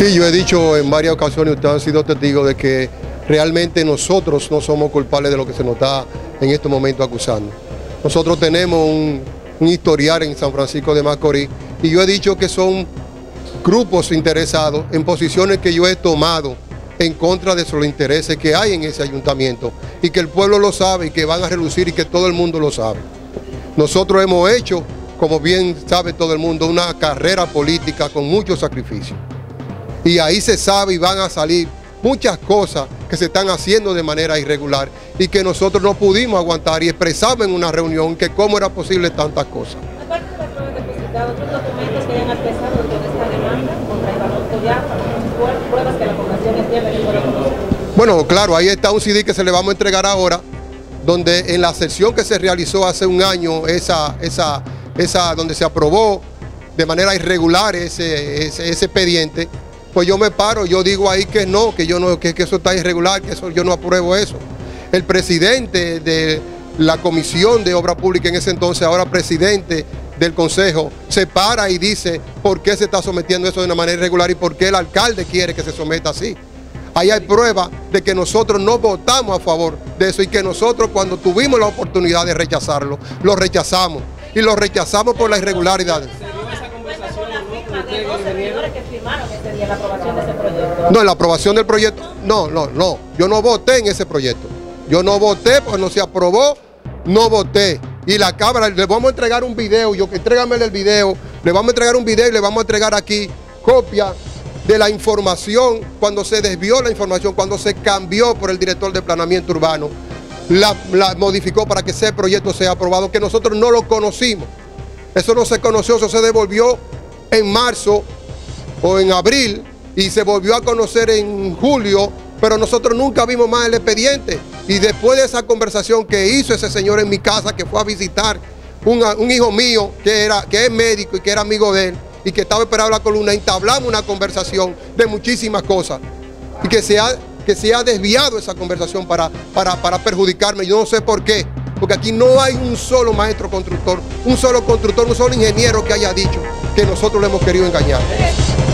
Sí, yo he dicho en varias ocasiones, ustedes han sido testigos de que realmente nosotros no somos culpables de lo que se nos está en este momento acusando. Nosotros tenemos un historial en San Francisco de Macorís y yo he dicho que son grupos interesados en posiciones que yo he tomado en contra de los intereses que hay en ese ayuntamiento y que el pueblo lo sabe y que van a relucir y que todo el mundo lo sabe. Nosotros hemos hecho, como bien sabe todo el mundo, una carrera política con muchos sacrificios. Y ahí se sabe y van a salir muchas cosas que se están haciendo de manera irregular y que nosotros no pudimos aguantar y expresamos en una reunión que cómo era posible tantas cosas. Aparte de las pruebas depositadas, otros documentos que hayan atestado de esta demanda contra Iván Collazo, pruebas que la población entiende que fueron conocidas. Bueno, claro, ahí está un CD que se le vamos a entregar ahora, donde en la sesión que se realizó hace un año, donde se aprobó de manera irregular ese expediente, pues yo me paro, yo digo ahí que no, que eso está irregular, que eso yo no apruebo eso. El presidente de la Comisión de Obra Pública en ese entonces, ahora presidente del Consejo, se para y dice por qué se está sometiendo eso de una manera irregular y por qué el alcalde quiere que se someta así. Ahí hay prueba de que nosotros no votamos a favor de eso y que nosotros cuando tuvimos la oportunidad de rechazarlo, lo rechazamos y lo rechazamos por la irregularidad. No, en la aprobación del proyecto, no, yo no voté en ese proyecto. Yo no voté, pues no se aprobó, no voté. Y la Cámara, le vamos a entregar un video, entrégame el video, le vamos a entregar un video y le vamos a entregar aquí copia de la información, cuando se desvió la información, cuando se cambió por el director de planeamiento urbano, la modificó para que ese proyecto sea aprobado, que nosotros no lo conocimos. Eso no se conoció, eso se devolvió en marzo o en abril y se volvió a conocer en julio, pero nosotros nunca vimos más el expediente. Y después de esa conversación que hizo ese señor en mi casa, que fue a visitar un hijo mío que es médico y que era amigo de él y que estaba esperando la columna, entablamos una conversación de muchísimas cosas y que se ha desviado esa conversación para perjudicarme. Yo no sé por qué, porque aquí no hay un solo maestro constructor, un solo ingeniero que haya dicho que nosotros le hemos querido engañar.